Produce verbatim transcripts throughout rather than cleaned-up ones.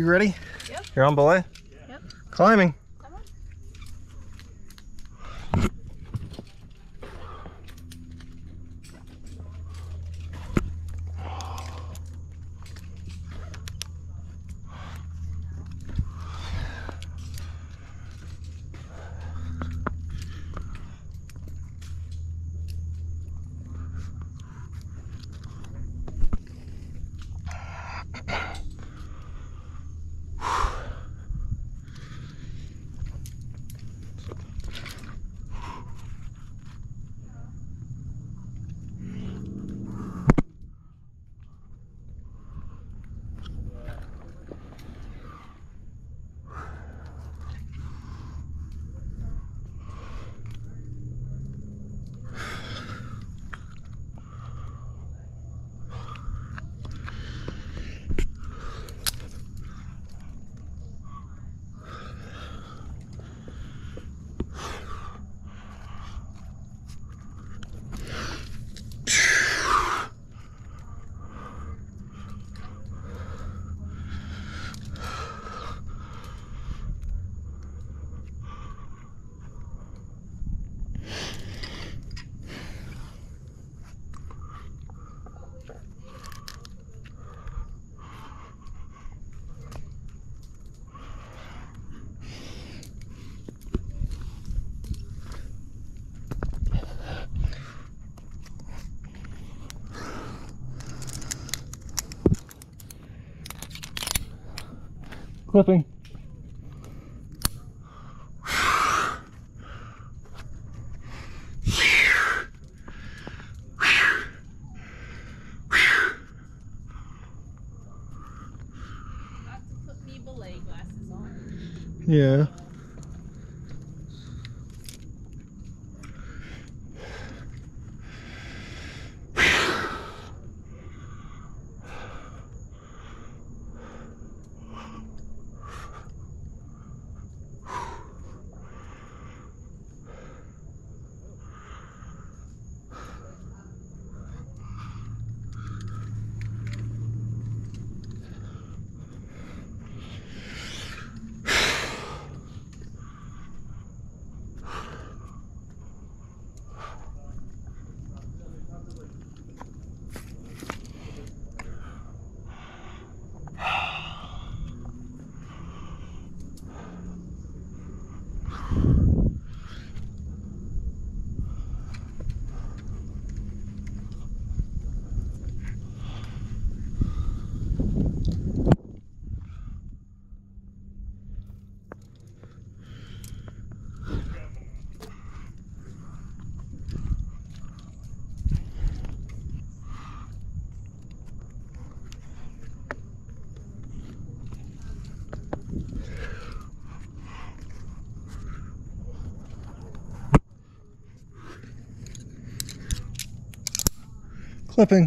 you ready? Yep. You're on belay? Yep. Climbing. Come on. Clipping. Put me belay glasses on. Yeah. Clipping.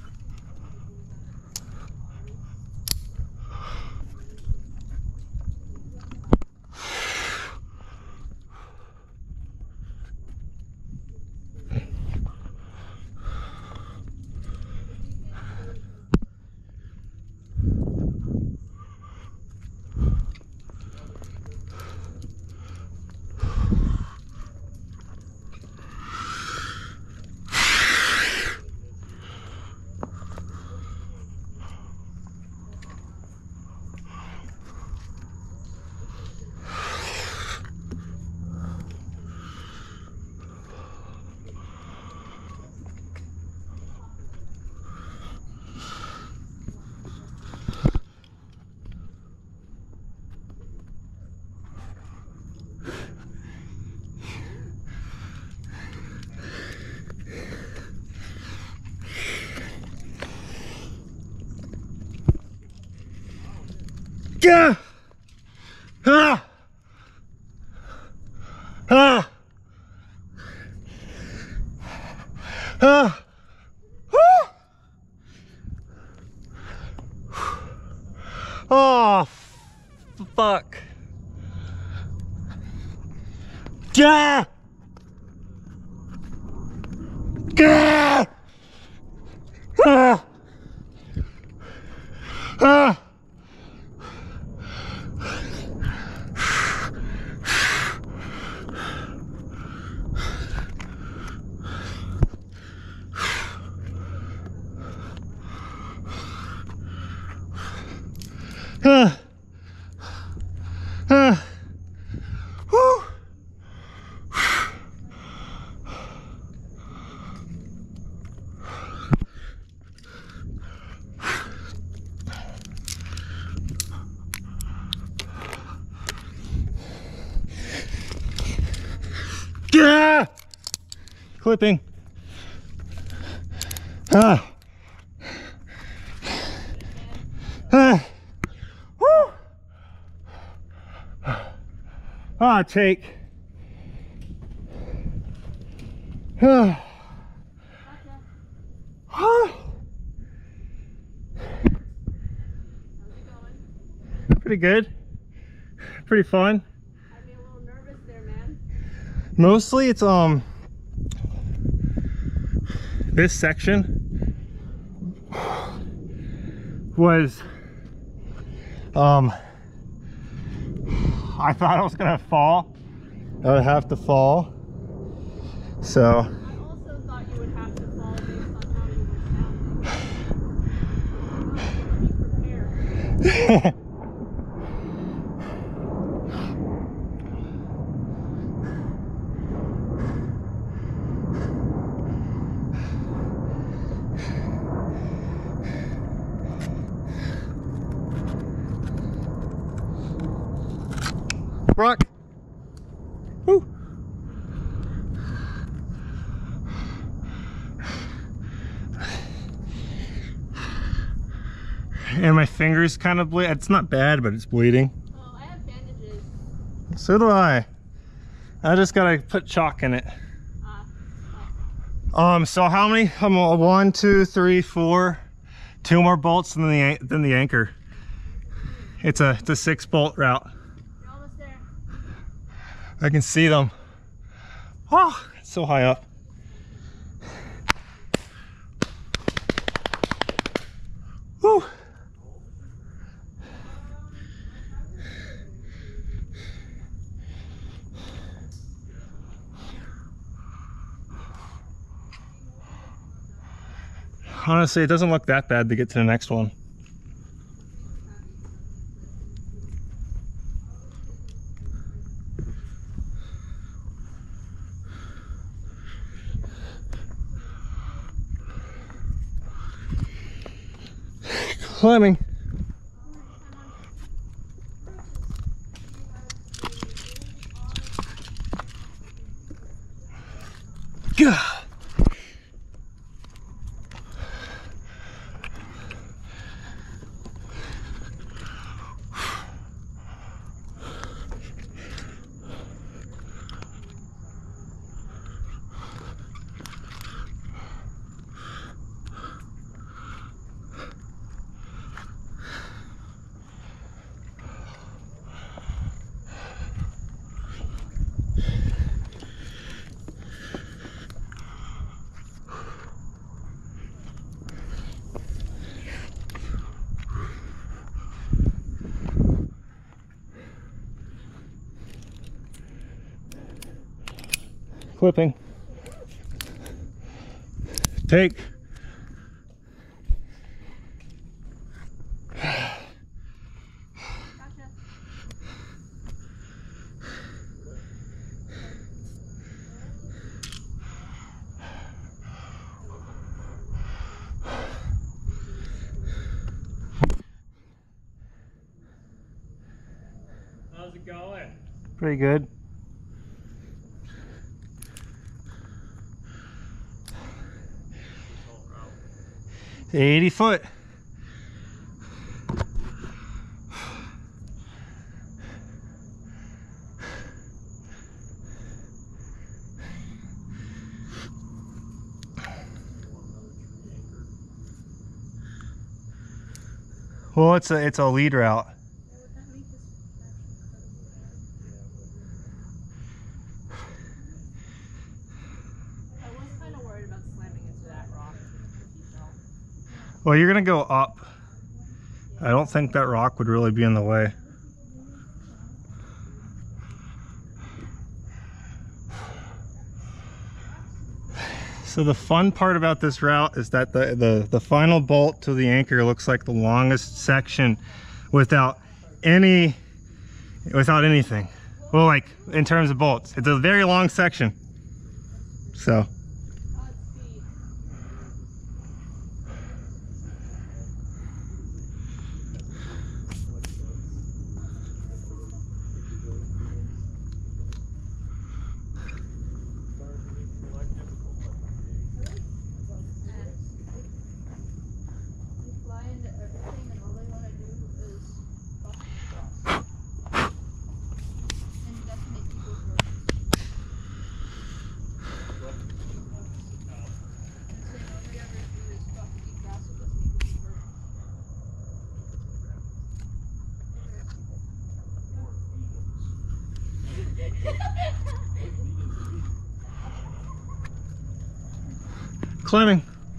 Yeah. Ah. Ah. Ah. Woo. Oh, fuck. Yeah. Yeah. Ah. Ah. Uh, uh, whew. Yeah! Clipping. Ah. Ah. Woo. Ah, take. Ah. Ah. Pretty good. Pretty fun. I'd be a little nervous there, man. Mostly it's um this section was um I thought I was gonna fall. I would have to fall. So I also thought you would have to fall based on how you were sounding. Oh, be prepared. Rock. Woo. And my fingers kind of bleed. It's not bad, but it's bleeding. Oh, I have bandages. So do I. I just gotta put chalk in it. Uh, oh. Um. So how many? Um. One, two, three, four. Two more bolts than the than the anchor. It's a it's a six bolt route. You're almost there. I can see them. Oh, it's so high up. Woo. Honestly, it doesn't look that bad to get to the next one. Climbing. Gah. Clipping. Take. Gotcha. How's it going? Pretty good. eighty foot. Well, it's a it's a lead route. Well, you're gonna go up. I don't think that rock would really be in the way. So the fun part about this route is that the, the, the final bolt to the anchor looks like the longest section without any, without anything. Well, like in terms of bolts, it's a very long section. So. Climbing.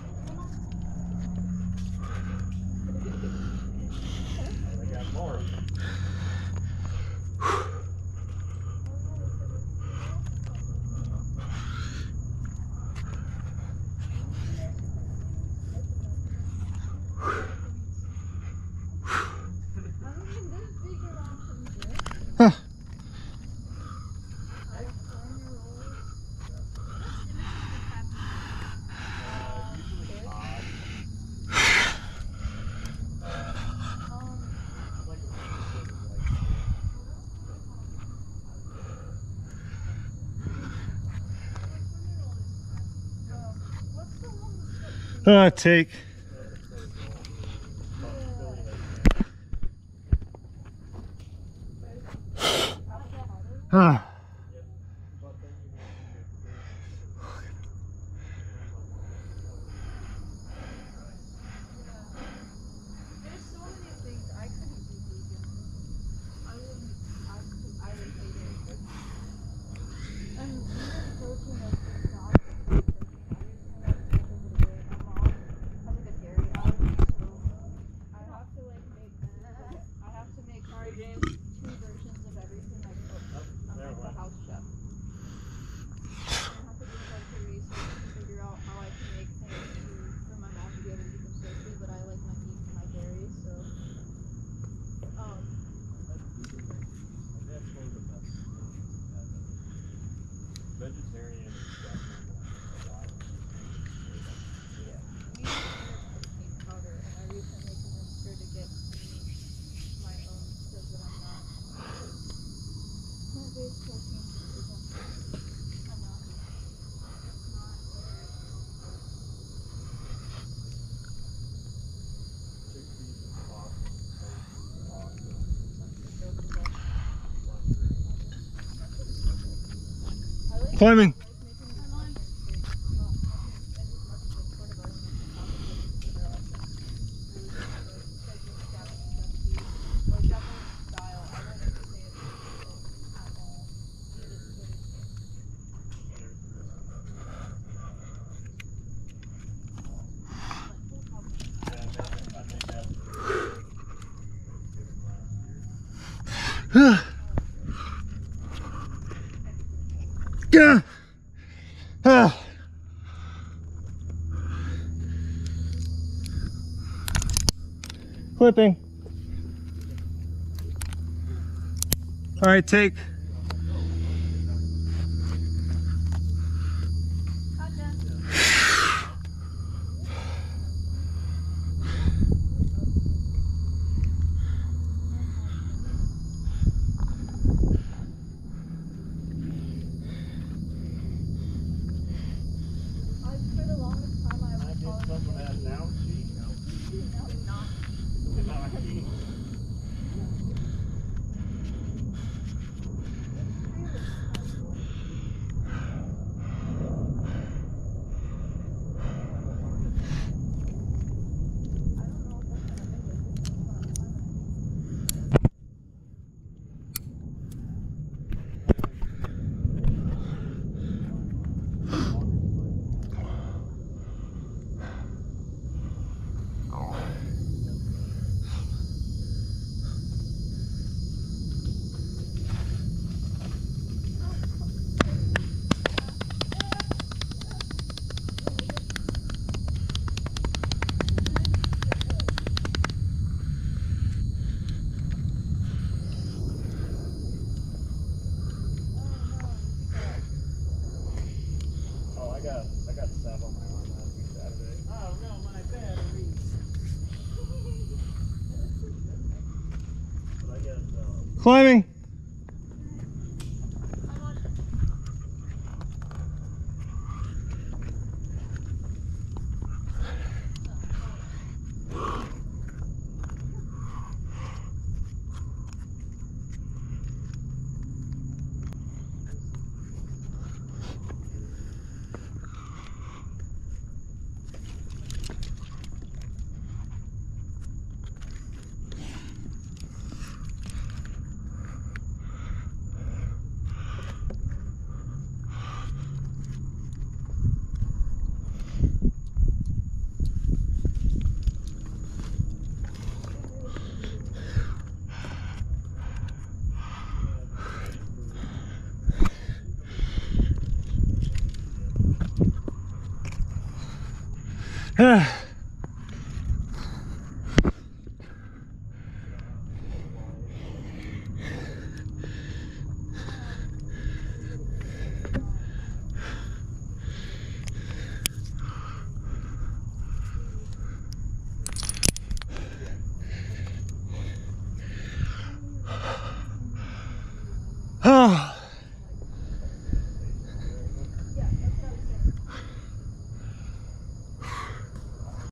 Huh. Uh, take. Ah. Vegetarian stuff. Powder, and I recently convinced her to get me my own so that I'm not plant-based protein isn't enough. It's not Climbing. Yeah. Ah. Clipping. All right, take. Climbing. Yeah.